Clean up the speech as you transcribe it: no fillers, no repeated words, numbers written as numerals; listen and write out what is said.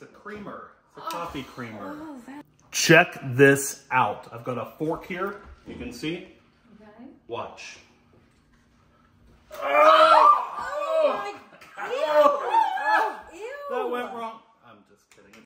It's a creamer. It's a coffee creamer. Oh, Check this out. I've got a fork here. You can see. okay. Watch. Oh!